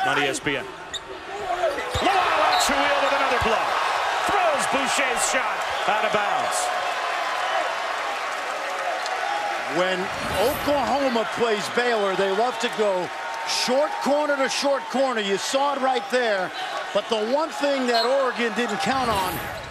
on ESPN. Out to wheel with another blow. Throws Boucher's shot out of bounds. When Oklahoma plays Baylor, they love to go short corner to short corner. You saw it right there. But the one thing that Oregon didn't count on